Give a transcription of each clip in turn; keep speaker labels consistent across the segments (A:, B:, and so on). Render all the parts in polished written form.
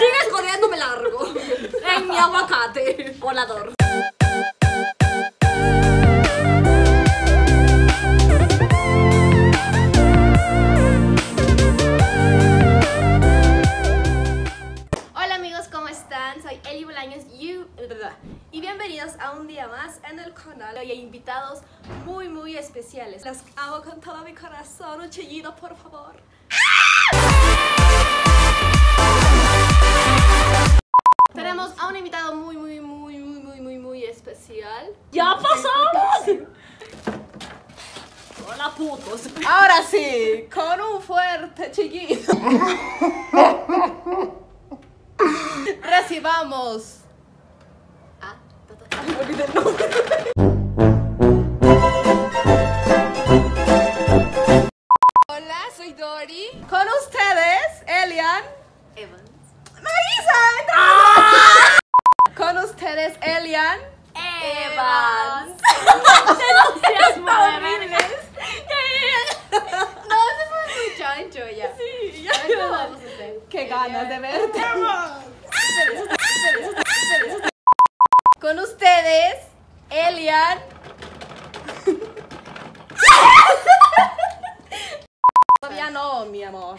A: sigues jodiendo, me largo. En mi aguacate volador.
B: Hola amigos, ¿cómo están? Soy Eli Bolaños y bienvenidos a un día más en el canal. Hoy hay invitados muy especiales. Los amo con todo mi corazón. Un chillido, por favor. Tenemos a un invitado muy especial.
A: ¡Ya pasamos! Hola, putos.
B: Ahora sí, con un fuerte chillido. Recibamos olvidé el nombre. Hola, soy Dori. Con ustedes, Elian
A: Evans.
B: Maísa, entra. Con ustedes, Elian
A: Evans. Entusiasmo horrible.
B: No, eso fue muy chancho ya.
A: Sí,
B: ¿Qué vamos a hacer? Qué ganas de verte. Con ustedes, Elian. Todavía no, mi amor.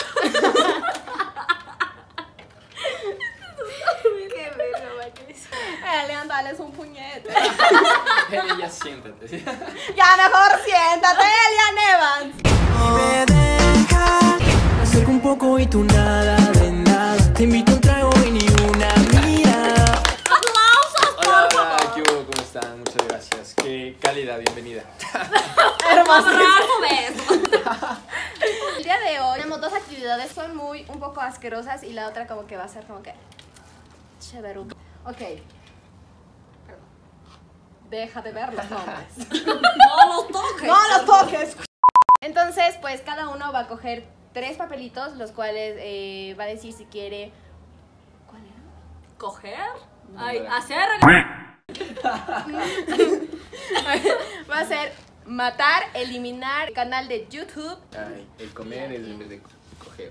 A: Qué bello, Maquis.
B: Elian, dales un puñete.
C: Eli, ya siéntate.
B: Ya mejor siéntate, Elian Evans.
D: Me dejas, me acerco un poco y tú nada de nada. Te invito a un trago y ni una mirada.
A: ¡Aplausos, por
C: Hola,
A: favor!
C: ¿qué hubo? ¿Cómo están? Muchas gracias. Qué cálida bienvenida.
B: Hermoso.
A: ¡Abrazo, beso!
B: El día de hoy tenemos dos actividades, son un poco asquerosas y la otra como que va a ser como que chévere. Ok. Deja de ver los nombres.
A: ¡No los toques!
B: ¡No los toques! Entonces, pues cada uno va a coger 3 papelitos, los cuales va a decir si quiere... ¿Cuál era?
A: ¿Coger? Ay, hacer...
B: Va a ser matar, eliminar, canal de YouTube.
C: Ay, el comer es en vez de coger.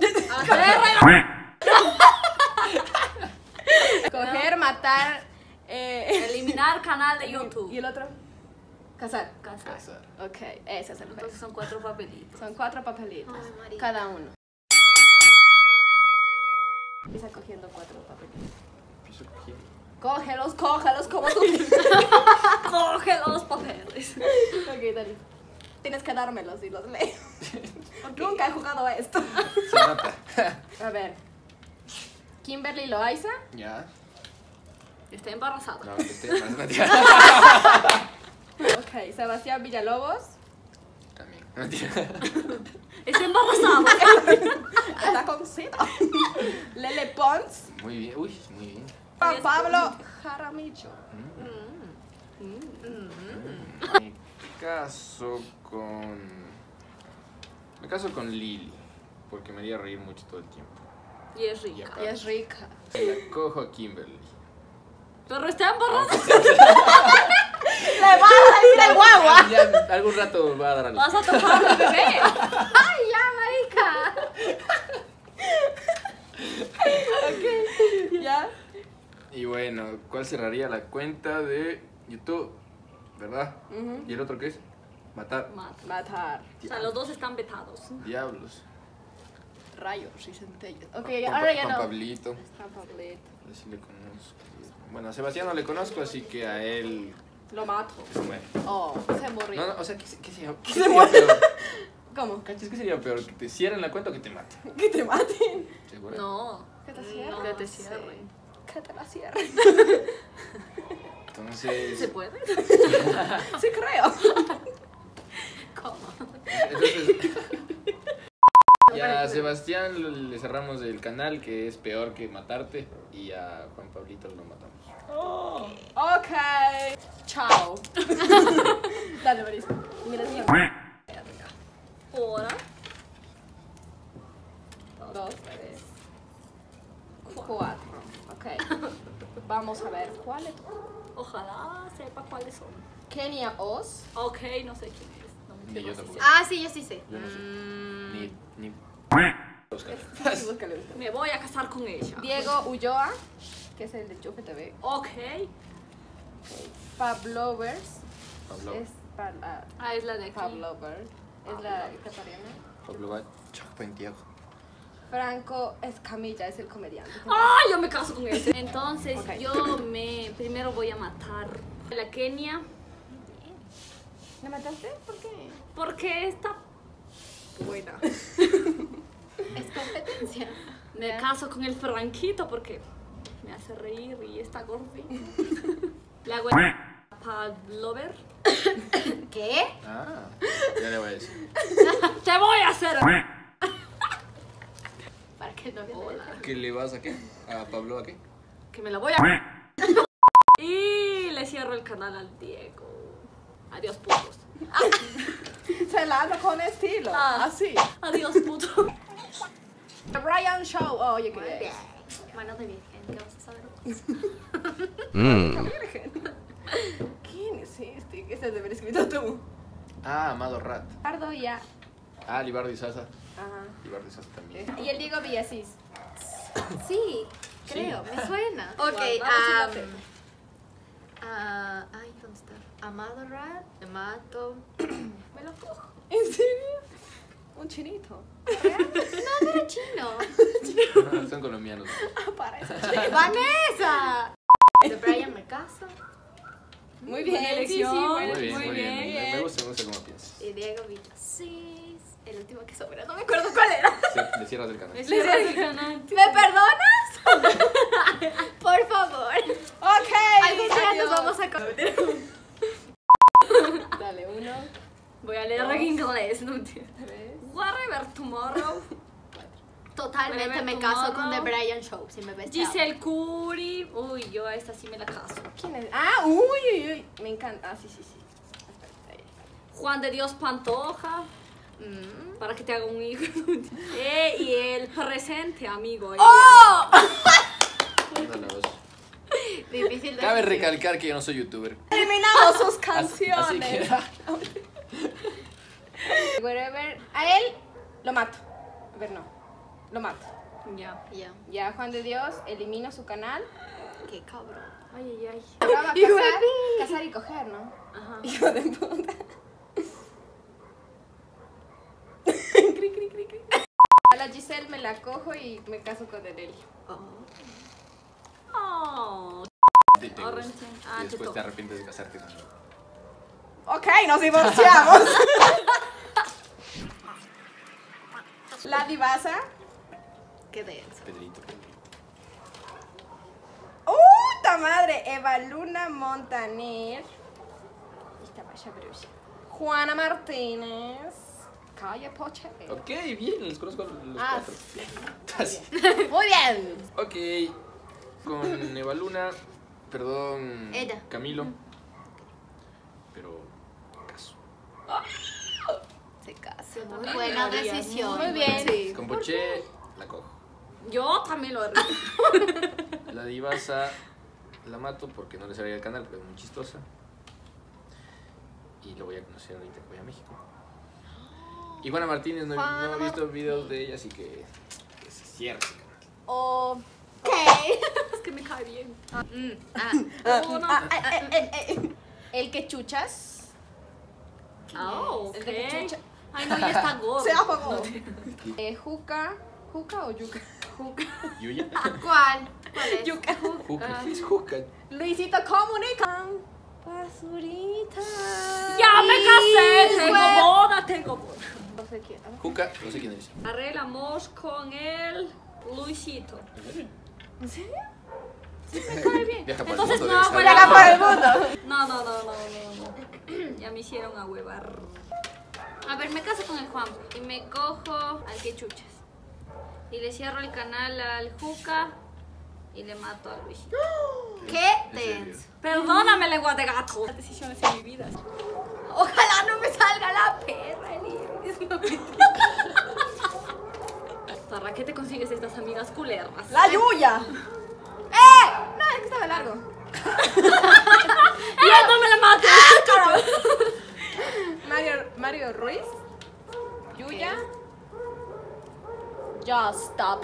B: Coger, matar...
A: Eliminar canal de YouTube.
B: ¿Y el otro? Cazar.
A: Casar.
C: Casar.
B: Ok, ese es el
A: Entonces
B: juego.
A: son 4 papelitos.
B: Son 4 papelitos,
A: Ay, María.
B: cada uno. Empieza cogiendo 4 papelitos.
C: Empiezo cogiendo.
B: Cógelos como tú.
A: Coge los papeles.
B: Ok, Dani. Tienes que dármelos y los leo. Nunca he jugado a esto.
C: Se nota.
B: A ver. Kimberly Loaiza.
C: Ya.
A: Está embarazada.
C: No, que esté más mentira.
B: Ok, Sebastián Villalobos.
C: También. Mentira.
A: Está embarazada.
B: Está con cita. Lele Pons.
C: Muy bien. Uy, muy bien.
B: Juan Pablo Jaramillo.
C: Me caso con... Me caso con Lili. Porque me haría reír mucho todo el tiempo.
A: Y es rica.
B: Y es rica.
C: La cojo a Kimberly.
A: Pero está embarazada.
B: ¡Le va a salir el guagua!
C: Ya, algún rato va a dar algo.
A: Vas a tocar al bebé.
B: ¡Ay, ya, marica! Ok, ¿ya?
C: Y bueno, ¿cuál cerraría la cuenta de YouTube? ¿Verdad? ¿Y el otro qué es? Matar.
A: Mata.
B: Matar.
A: O sea, los dos están vetados.
C: Diablos.
B: Rayos y centellas. Ok,
C: Juan
B: ahora ya
C: Juan
B: no.
C: Pablito.
B: Juan Pablito.
C: Así le conozco. Bueno, a Sebastián no le conozco, así que a él...
B: Lo mato.
C: Bueno.
B: Oh, se murió.
C: No, o sea, ¿qué sería
B: se
C: peor?
B: ¿Cómo?
C: ¿Cachas? ¿Qué sería peor? ¿Que te cierren la cuenta o que te maten?
B: Que te maten.
C: ¿Seguro?
A: No.
B: Que te cierren.
A: No, que te cierren.
B: Que te la cierren.
C: Entonces...
A: ¿Se puede?
B: Sí, creo.
A: ¿Cómo?
C: Entonces... Ya a Sebastián le cerramos el canal, que es peor que matarte, y a Juan Pablito lo matamos.
B: Ok. Chao. Dale, Maris. Mira, sí.
A: Ahora.
B: 2, 3, 4. Ok. Vamos a ver cuáles.
A: Ojalá sepa cuáles son.
B: Kenia Oz.
A: Ok, no sé quién es. No,
C: Ni yo
A: sé
C: tampoco.
A: si
B: Ah, sí, yo sí sé.
C: Yo no sé. Ni búscala.
B: Sí, búscale.
A: Me voy a casar con ella.
B: Diego Ulloa, que es el de Chufe TV.
A: Ok.
B: Pavlovers.
C: Pablo.
B: Es para
A: Ah, es la de aquí.
B: Pavlovers. Es la ecuatoriana.
C: Pablo va Pentiago.
B: Franco Escamilla es el comediante.
A: ¡Ah! Yo me caso con ese. Entonces,
B: Ok.
A: primero voy a matar a la Kenia.
B: ¿La mataste? ¿Por qué?
A: Porque está buena.
B: Es competencia.
A: Me caso con el Franquito porque me hace reír y está gordito. Le hago el Pavlover.
B: ¿Qué?
C: Ah, ya le voy a decir.
A: Te voy a hacer.
B: Para que no
A: Hola.
C: ¿Qué le vas a qué? ¿A Pablo a qué?
A: Que me la voy a. Y le cierro el canal al Diego. Adiós, putos.
B: Se la ando con estilo.
A: Ah.
B: Así.
A: Adiós, puto.
B: The Brian Show. Oh, oye, ¿qué es?
A: Mano de virgen, ¿qué vas a saber?
B: ¿Quién es este? ¿Qué se debería escrito tú?
C: Ah, Amado Rat.
B: Pardo ya.
C: Ah, Libardo y Sasa.
B: Ajá.
C: Libardo y Sasa también.
B: Y el Diego Villasís.
E: Sí, creo, me suena. Ok, ay, ¿dónde está? Amado Rat, me mato. Me lo cojo.
B: ¿En serio? Un chinito.
E: No era chino.
C: Son colombianos.
B: Para eso.
E: ¡Vanessa! De Brian me caso.
B: Muy bien,
A: Buena elección.
B: sí,
C: Muy bien,
A: Muy
C: muy bien.
A: bien.
C: Me gusta cómo piensas.
E: Y Diego Villasís. El último que sobra, no me acuerdo cuál era.
C: Le cierras el canal.
A: Le cierro el canal.
E: ¿Me perdonas? Por favor.
B: Ok.
E: Algún día
B: adiós.
E: nos vamos a comer.
B: Dale, 1,
A: Voy a leer en inglés, no entiendo.
B: 3.
A: Whatever tomorrow.
E: Totalmente me caso con The Brian Show. Si me ves, chao.
A: Giselle Curi. Uy, yo a esta sí me la caso.
B: ¿Quién es? Ah, uy, uy, uy. Me encanta. Ah, sí, sí, sí. Espera, ahí.
A: Juan de Dios Pantoja. Para que te haga un hijo. Y el presente, amigo.
B: ¡Oh!
C: Anda la voz.
E: Difícil de
C: Cabe
E: decir.
C: recalcar que yo no soy youtuber.
B: Eliminamos sus
C: Así
B: canciones.
C: que.
B: Wherever. A él lo mato. A ver, no. Lo mato.
A: Ya.
E: Ya,
B: Ya, Juan de Dios, elimino su canal.
E: qué cabrón.
A: Ay, ay, ay.
B: Ahora va a
E: Hijo de
B: casar,
E: pi.
B: casar y coger, ¿no?
A: Ajá.
B: Hijo de puta. Cri, cri, cri, cri. A la Giselle me la cojo y me caso con él.
A: Oh.
C: Te gusta.
A: Orange. Ah,
C: Y
A: te
C: después te
A: toca.
C: arrepientes de casarte conmigo.
B: Ok, nos divorciamos. La divasa.
E: Qué denso.
C: Pedrito.
B: ¡Puta madre! Eva Luna Montaner. Esta vaya bruja. Juana Martínez. Calla Poche.
C: Ok, bien, los conozco los
B: Ah,
C: cuatro. Así.
B: Muy bien.
C: Ok. Con Eva Luna. Perdón.
E: Ella.
C: Camilo. Pero. Caso.
E: Se casa. Muy buena
A: haría.
E: decisión.
B: Muy bien.
E: Sí.
C: Con Poché. La cojo.
A: Yo también lo haré.
C: La divasa. La mato porque no le salía el canal, pero es muy chistosa. Y lo voy a conocer ahorita que voy a México. Y Juana Martínez, no he visto videos de ella, así que se cierra ese canal.
B: Ok.
A: Es que me cae bien.
B: Uno. El que chuchas.
A: Oh,
B: El de que
A: ok.
B: chucha.
A: Ay, no, ya está gordo.
B: Se apagó. Juca. ¿Juca o yuca?
C: ¿Yuya?
E: ¿Cuál? ¿Cuál es?
B: Yuca.
C: Juca. ¿Qué es Juca?
B: Luisito Comunica. Basurita.
A: Ya me casé. Tengo
B: Hijo.
A: boda, tengo boda.
B: No sé quién.
C: Juca, no sé quién es.
A: Arreglamos con el Luisito.
B: ¿En serio?
C: Viaja por
A: Entonces
C: el mundo.
A: no,
C: debe
A: pues
C: saber.
B: Acá por el mundo.
A: No. Ya me hicieron a huevar. A ver, me caso con el Juan y me cojo al que chuchas. Y le cierro el canal al Juca y le mato a Luisito.
E: Qué
C: ¿En serio?
E: denso.
A: Perdóname, lengua de gato. Las decisiones en mi vida.
E: Ojalá no me salga la perra, Elías.
A: ¿Para qué te consigues estas amigas culeras?
B: La Yuya. No, es que estaba largo.
A: ¡Ya no me la mato!
B: Mario Ruiz. Yuya. Just Stop.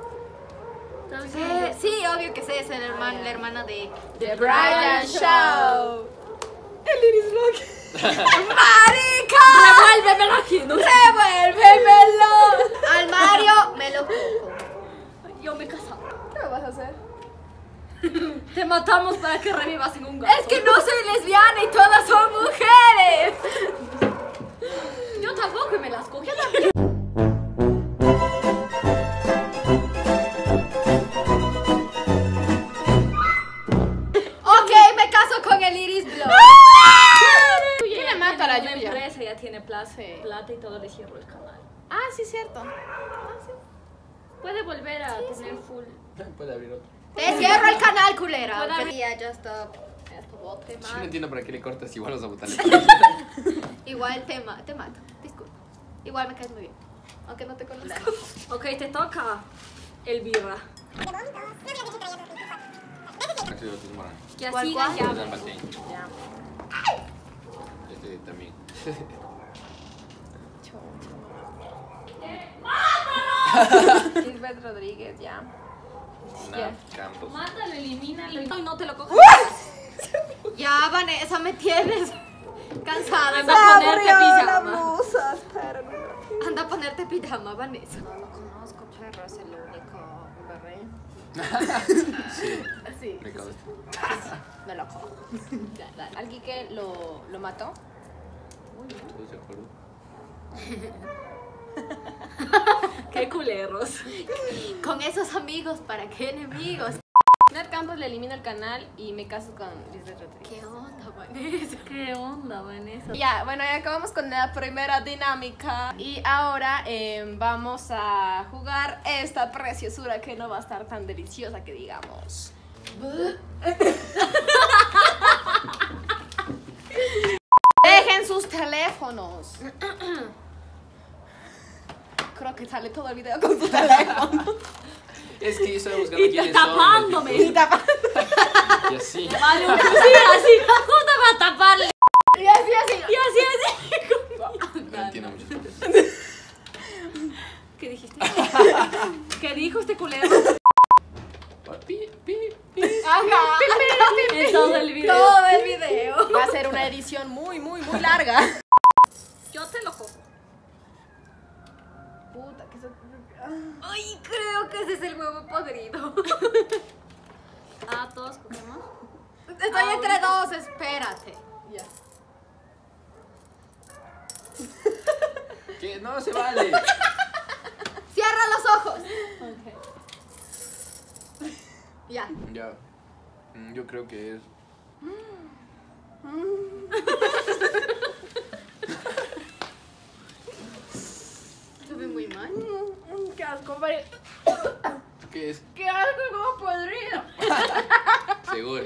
E: Sí, obvio que sí, es el hermano, la hermana de
B: The Brian Show. El Iris Vlog. ¡Marica!
A: ¡Revuélvemelo aquí! No sé.
B: ¡Revuélvemelo!
E: Al Mario me lo cojo.
A: Yo me he casado.
B: ¿Qué me vas a hacer?
A: Te matamos para que revivas en un gato.
B: Es que no soy lesbiana y todas son mujeres.
A: Yo tampoco y me las cogí también.
B: Ok, me caso con el Iris Vlog.
A: Yo
B: le mato a la
A: Yuya.
B: Yuya.
A: Empresa ya tiene plata,
B: Sí.
A: plata y todo, le cierro el canal.
B: Ah, sí, cierto.
A: Puede volver a tener full.
C: Puede abrir otro.
E: Te cierro el canal, culera.
A: Puedo
E: Aunque diga Just Stop. Esto bote,
C: Yo no
E: man.
C: entiendo para qué le cortas igual vas a botarle.
E: Igual te mato. Disculpa. Igual me caes muy bien. Aunque no te conozco.
A: Ok, te toca Elvira. Que
E: ¿Cuál,
A: así
E: cuál?
A: ya.
C: Este también.
B: Lisbeth Rodríguez, ya.
C: Nat Campos.
A: Mátalo, elimínalo y no te lo cojas.
E: Ya, Vanessa, me tienes cansada.
A: Anda a ponerte pijama.
B: musa, espera.
E: Anda a ponerte pijama, Vanessa.
B: No lo conozco, perro, es el único bebé.
C: Sí,
B: Sí,
C: me consta.
B: me lo cojo. ¿Alguien que lo mató?
C: ¿Todos de acuerdo?
A: Qué culeros.
E: Con esos amigos, ¿para qué enemigos?
B: Nat Campos le elimino el canal y me caso con Lisbeth Rodríguez.
E: ¿Qué onda, Vanessa?
A: ¿Qué onda, Vanessa?
B: Ya, bueno, ya acabamos con la primera dinámica y ahora vamos a jugar esta preciosura que no va a estar tan deliciosa que digamos. Dejen sus teléfonos. Creo que sale todo el video con su teléfono.
C: Es que yo estaba buscando
A: Y
C: quiénes son.
A: tapándome.
C: Y así.
A: Vale, sí, así, justo para taparle.
B: Y así.
A: Y así.
C: No entiendo mucho.
A: ¿Qué dijiste? ¿Qué dijo este culero?
C: Pi, pi, pi.
B: Ajá.
A: En todo el video.
B: Todo el video. Va a ser una edición muy larga.
A: Yo te lo cojo.
B: Puta, que
E: Ay, creo que ese es el huevo podrido.
A: Ah, todos cogemos.
E: Estoy entre dos, espérate.
B: Ya.
C: ¿Qué? No se vale.
E: Cierra los ojos.
A: Ok.
E: Ya.
C: Ya. Yo creo que es.
E: Se ve muy mal.
B: Qué asco, Mari.
C: ¿Qué es?
B: Qué asco, como podrido.
C: Seguro.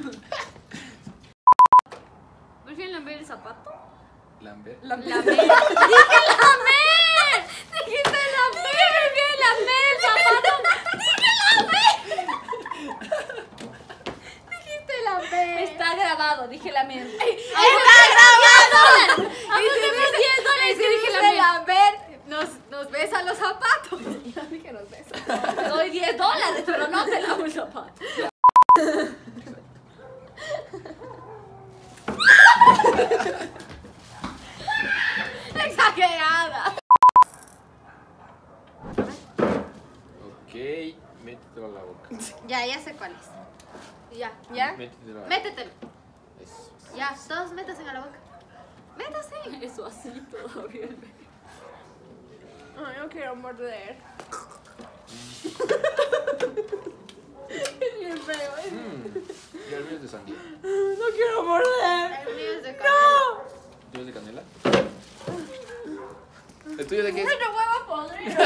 A: ¿Prefieren lamber el zapato?
C: Lambert.
A: ¡Lamer! ¡Dije lamer! ¡Dijiste lamer! ¿Prefieren lamber el zapato?
B: Dijiste la B.
A: Está grabado, dije lamer.
B: ¡Está grabado!
A: Vamos a ver $10 que dije
E: De
A: lamer.
E: Lambert nos besan los zapatos.
B: Yo dije los besos.
A: Te doy $10, pero no te lavo el zapato.
E: Exagerada.
C: Ok, métetelo a la boca.
E: Ya sé cuál es. Ya.
B: ¿Ya?
C: Métetelo a la boca.
E: Métetelo.
C: Eso.
E: Ya, todos métanse a la boca. Métase.
A: Eso así todavía.
B: Ay, no quiero morder. Es bien feo, ¿eh?
C: Ya el mío es de sandía.
B: No quiero morder.
E: El mío es de canela.
C: ¿Tú es de canela? ¿El tuyo de qué es?
B: ¡Bueno, huevo podrido!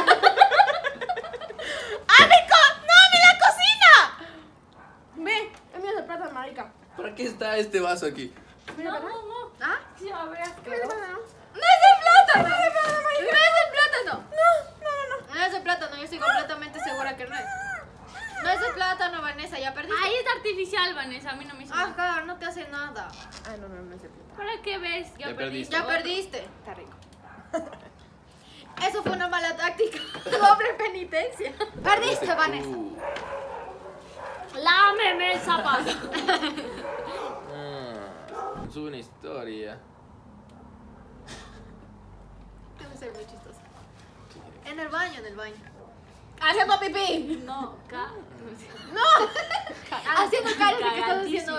B: ¡Ah, ¡no, mi la cocina! Ve, el mío es de plata, marica.
C: ¿Para qué está este vaso aquí?
B: Mira,
A: No,
B: ¿verdad?
A: no, no.
E: ¿Ah?
A: Sí, a ver.
B: Mira, ¿verdad?
E: ¡No es de plátano! ¡No es de plátano!
B: No.
E: No es de plátano, yo estoy completamente segura que no es. No es de plátano, Vanessa, ya perdiste.
A: Ahí es artificial, Vanessa. A mí no me hizo nada.
E: Ajá, no te hace nada.
B: Ah, no es de plata.
A: ¿Para qué ves?
C: Ya perdiste.
E: Ya perdiste.
B: Está rico.
E: Eso fue una mala táctica.
B: Doble penitencia.
E: Perdiste, Vanessa.
A: Lámeme el zapato.
C: Es una historia.
E: Debe ser muy chistoso. En el baño, en el baño.
B: Haciendo pipí.
A: No,
E: Haciendo cara de que estás haciendo.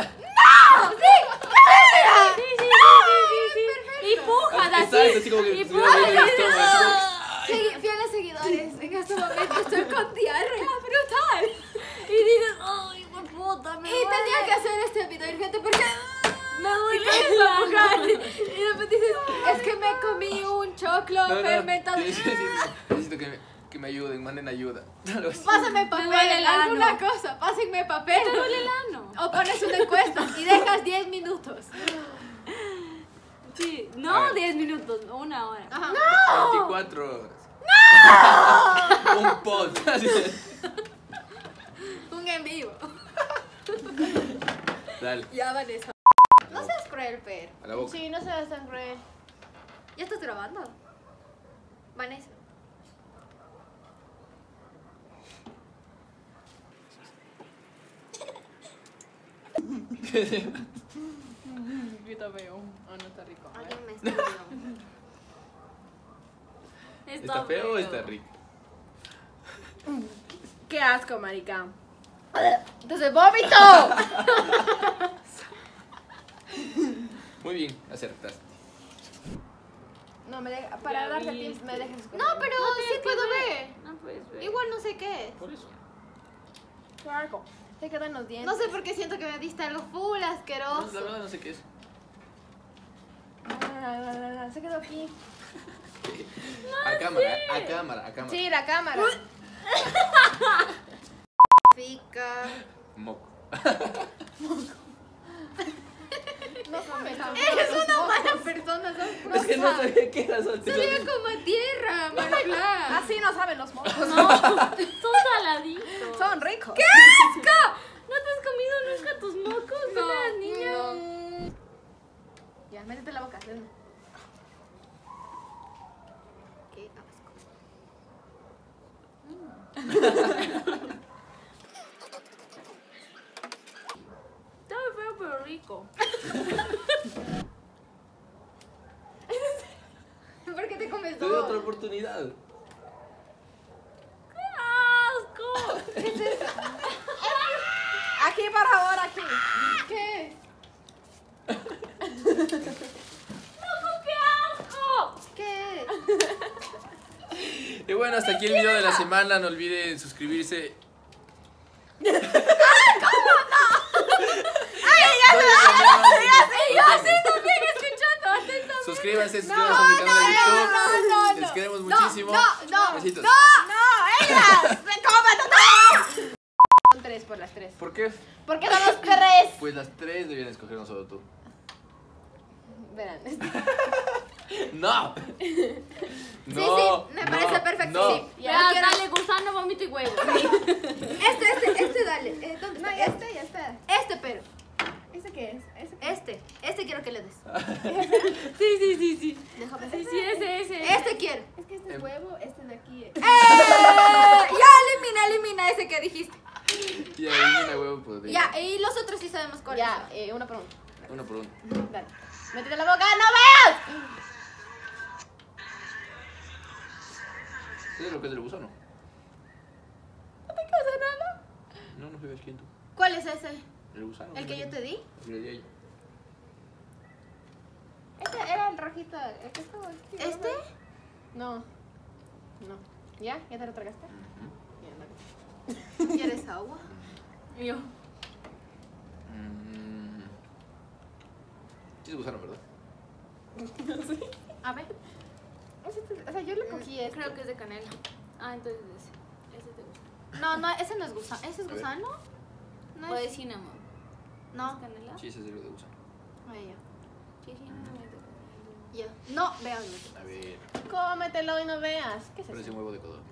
A: Y pujas así.
C: Exacto, así como que
A: Y
C: se hubiera
A: pujas.
C: abierto el estómago, así como-
E: Fieles seguidores, en este momento estoy con diarrea brutal.
A: Y dices, ay, por puta, me
E: Y tenía
A: duele.
E: que hacer este video urgente porque
A: Me duele
E: esa
A: la
E: mujer.
A: mano.
E: Y después dices, es que me comí un choclo
C: No, no,
E: fermentado.
C: sí, necesito que me ayuden, manden ayuda. Algo así.
E: Pásame
A: duele
E: papel,
A: el ano.
E: alguna cosa, pásenme papel.
A: Me duele el ano.
E: O pones una encuesta y dejas 10 minutos.
A: Sí,
C: A
A: no
C: ver.
A: 10 minutos, una hora.
E: Ajá.
C: 24 horas. ¡No! Un podcast.
E: Un en vivo.
C: Dale,
E: Ya, Vanessa. No seas cruel, Per.
C: a la boca.
B: Sí, no seas tan cruel.
E: ¿Ya estás grabando? Vanessa.
B: Está feo. Oh, no está rico.
E: Alguien me está viendo.
C: ¿Está feo o está rico?
B: Qué asco, marica. Entonces, vómito.
C: Muy bien, acertaste.
B: No, me deja, para darte tips, me dejas escoger.
E: No, pero sí puedo ver.
A: No puedes ver.
E: Igual no sé qué es.
C: Por eso.
B: Qué asco. Te quedan los dientes.
E: No sé por qué siento que me diste algo full
C: No,
E: asqueroso.
C: la verdad no sé qué es.
B: Se quedó aquí.
C: A cámara, a cámara, a cámara.
B: Sí, la cámara.
E: Pica.
C: Moco.
B: No comes.
E: Eres una mala persona, sos
C: Es que no sabía qué era eso.
E: Sabía como a tierra, Marla.
B: Así no saben los mocos.
A: No, son saladitos.
B: Son ricos.
E: ¡Qué asco!
A: ¿No te has comido nunca tus mocos cuando eras niña?
B: Ya, métete la boca. Ven.
E: Qué asco.
A: Está feo pero rico.
E: ¿Por qué te comes
C: Te doy otra
E: todo?
C: oportunidad.
A: ¡Qué asco!
B: Aquí, por favor, aquí.
E: ¿Qué?
A: ¡Qué asco!
E: ¿Qué?
C: Y bueno, hasta aquí el video de la semana. No olviden suscribirse. Suscríbanse, suscríbanse a mi canal de YouTube. Les queremos muchísimo.
E: No,
C: Besitos.
B: Son 3 por las 3.
C: ¿Por qué?
B: Porque son los tres.
C: Pues las tres debían escogernos solo tú.
B: Verán.
C: ¡No!
E: Sí, me parece perfecto.
C: No.
E: Sí.
A: Ya,
E: quiero-
A: dale, gusano, vómito y huevo.
E: Este, dale. ¿Dónde
B: No,
E: está?
B: ya está, ya está.
E: Este, pero.
B: ¿Ese qué es? ¿Ese qué es?
E: Este quiero que le des.
A: Sí.
E: Déjame
A: Sí, ese.
E: Este quiero.
B: Es que este es huevo, este de aquí es.
E: Ya elimina ese que dijiste.
C: Y ahí una huevo podría.
E: Ya, y los otros sí sabemos cuáles
B: Ya,
E: son.
B: uno por uno.
C: Uno por uno.
B: Dale. Métete la boca, ¡no veas!
C: ¿Sabes lo que es del gusano?
B: ¿No te pasa nada?
C: No sabes quién tú.
E: ¿Cuál es ese?
C: El gusano.
E: ¿El que yo te di?
C: El que le di a ella.
B: Este era el rojito, el que estaba aquí.
E: ¿Este?
B: No. No. ¿Ya? ¿Ya te lo tragaste?
C: Ujú.
B: Ya, dale.
E: ¿Quieres agua?
B: Yo.
C: Sí es gusano, ¿verdad?
E: A ver.
B: O sea, yo le cogí este.
A: Creo que es de canela. Ah, entonces ese te gusta.
E: No, ese no es gusano. ¿Ese es
C: A ver.
E: gusano? No
A: O de
E: es.
A: cinnamon.
E: No.
A: ¿Canela?
C: Sí, ese es el de gusano.
E: Ay,
A: Sí, cinnamon es de canela.
E: ya. No, véanlo.
C: A ver,
B: Cómetelo y no veas. ¿Qué es
C: parece
B: eso?
C: un huevo de codorniz.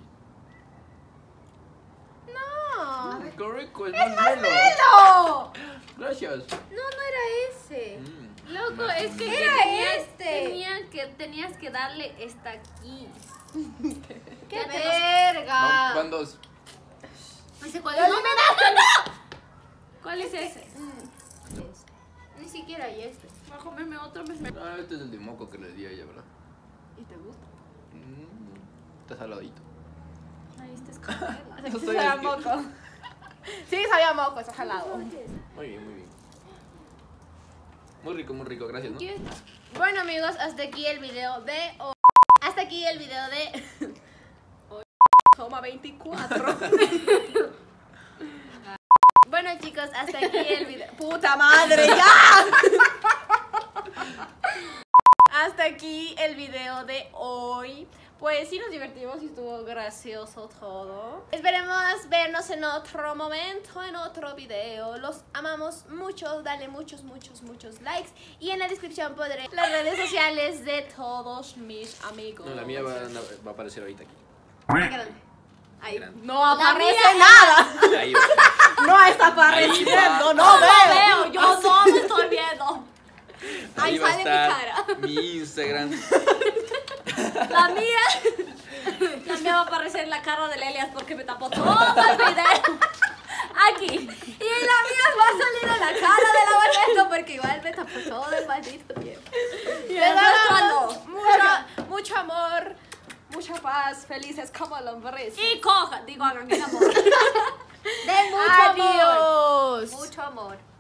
B: No.
C: ¡Qué rico! ¡Es más melo!
E: ¡No!
C: Gracias.
E: No era ese.
A: Loco, es que tenías que darle esta aquí.
E: ¡Qué
A: Ya te
E: verga!
C: Van dos.
A: Ese, ¿cuál es? ¡No me das! ¡No! ¿Cuál es ese?
E: Ni siquiera hay este.
A: Voy a comerme otro.
C: Ah, este es el de moco que le di a ella, ¿verdad?
B: ¿Y te gusta?
C: Está saladito.
B: Ahí está
C: No
B: escondido.
C: soy
B: Sabía
C: el que-
B: moco. Sí, sabía moco, está jalado.
C: Muy bien, muy bien. Muy rico, gracias, ¿no?
E: Bueno, amigos, hasta aquí el video de hoy. Hasta aquí el video de...
B: Toma 24.
E: Bueno, chicos, hasta aquí el video.
B: ¡Puta madre, ya! Hasta aquí el video de hoy. Pues sí nos divertimos y estuvo gracioso todo. Esperemos vernos en otro momento, en otro video. Los amamos mucho, dale muchos likes. Y en la descripción pondré las redes sociales de todos mis amigos.
C: No, la mía va a aparecer ahorita aquí.
B: Ahí.
C: Grande.
B: No aparece nada.
C: Ahí va.
B: No está
C: Ahí
B: apareciendo,
C: va.
B: no veo. Yo no me estoy viendo.
C: Ahí va a
B: sale mi
C: estar
B: cara.
C: mi Instagram.
B: La mía va a aparecer la cara de Elias porque me tapó todo el video. Aquí. Y la mía va a salir en la cara de la Barreto porque igual me tapó todo el maldito tiempo. Y el resto no. Mucho amor, mucha paz, felices como lombrices. Y coja, digo, hagan el amor.
E: De mucho amor.
B: Adiós.
E: Mucho amor.